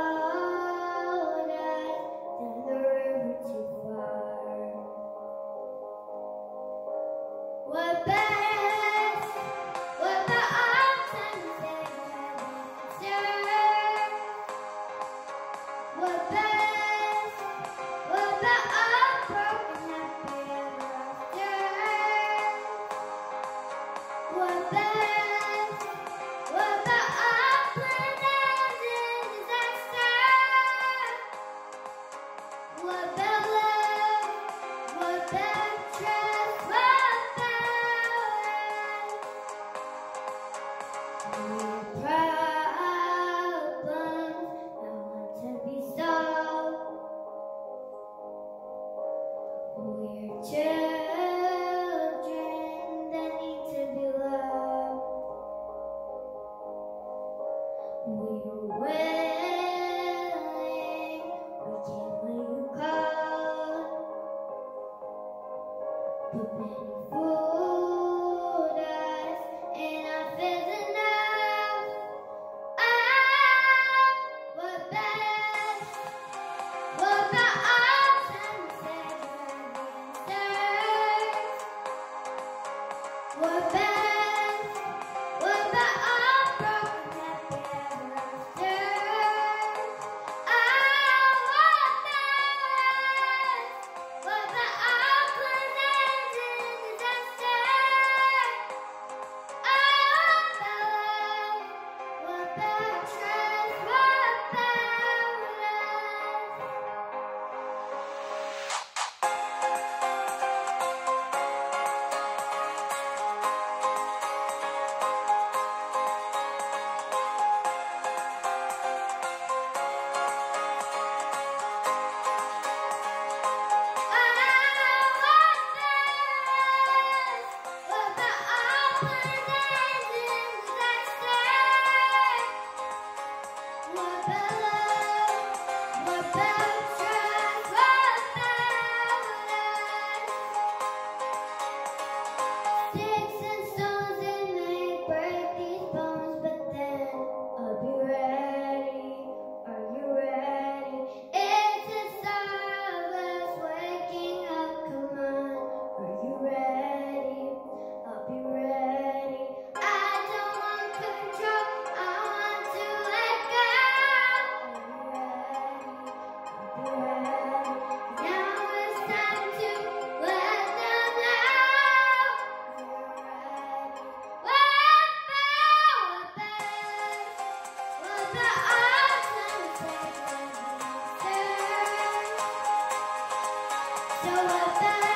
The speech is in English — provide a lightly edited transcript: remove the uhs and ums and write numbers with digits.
than the river too far. What best? What the options they have answered? What best? What the unbroken happy ever after? What best? What the upland ends in disaster? What bad love? What bad trust? What bad? We're problems that want to be solved. We're children that need to be loved. We're willing, we came when you called, but many fooled us, and our fears enough. What best? What the options said answers? What best? What the unbroken happy ever after? What best? What the upland ends in disaster? What bad trust? What bad love? What the upland ends in disaster? What bad love? What bad trust? What bad love? Sticks and stones, it may break these bones, but then I'll be ready. Are you ready? It's the start of us waking up. Come on, are you ready? I'll be ready. I don't want control, I want to let go. Are you ready? Now it's time to let them know. Are you ready? What best? What the options they have answered? So what best?